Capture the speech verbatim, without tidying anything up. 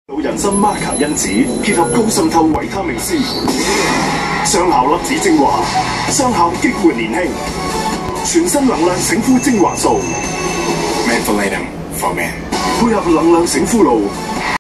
老人參瑪卡因子結合高滲透維他命 C， 雙效粒子精華，雙效激活年輕，全新能量醒膚精華素 Mentholatum for men， 配合能量醒膚露。